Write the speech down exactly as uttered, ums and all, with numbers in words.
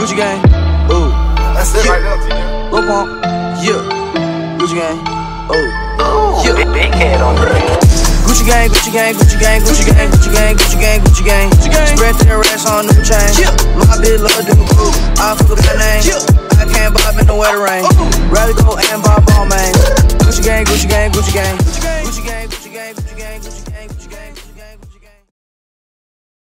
Gucci gang. Ooh. That's it right there, T. Lil Pump. Yeah. Gucci gang. Oh. Yeah. Big, big head on the Gucci gang, Gucci gang, Gucci gang, Gucci gang, Gucci gang, Gucci gang, Gucci gang, Gucci gang. Spread their racks on new chain. My bitch love do cool. I forget my name. I can't bob in the wetter rain. Rather go and bob on man. Gucci gang, Gucci gang, Gucci gang.